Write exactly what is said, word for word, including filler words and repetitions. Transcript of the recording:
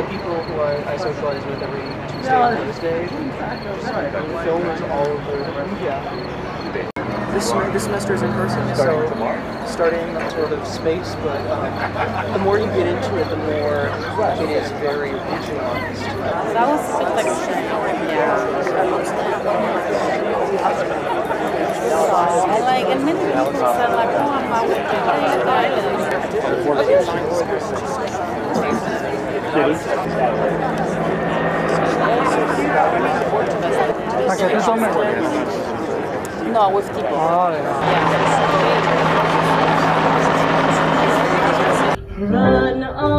people who I, I socialize with every Tuesday and Thursday. Filmers all over. Yeah. This, this semester is in person, so starting sort of space, but um, the more you get into it, the more it is very regionalized. That was just like yeah. And like, and many people said like, oh, I'm not with No, with people. Oh, yeah. Yeah. Run on.